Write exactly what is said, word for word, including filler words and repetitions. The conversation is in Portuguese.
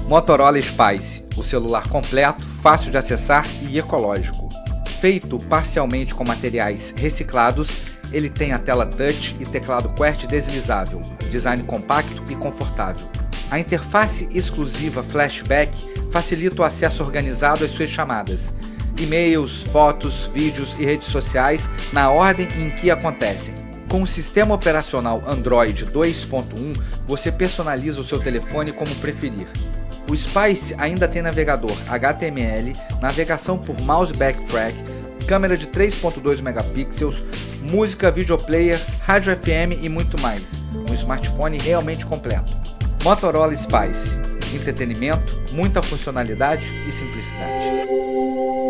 Motorola Spice, o celular completo, fácil de acessar e ecológico. Feito parcialmente com materiais reciclados, ele tem a tela touch e teclado QWERTY deslizável, design compacto e confortável. A interface exclusiva Flashback facilita o acesso organizado às suas chamadas, e-mails, fotos, vídeos e redes sociais na ordem em que acontecem. Com o sistema operacional Android dois ponto um, você personaliza o seu telefone como preferir. O Spice ainda tem navegador H T M L, navegação por mouse backtrack, câmera de três ponto dois megapixels, música, videoplayer, rádio F M e muito mais. Um smartphone realmente completo. Motorola Spice. Entretenimento, muita funcionalidade e simplicidade.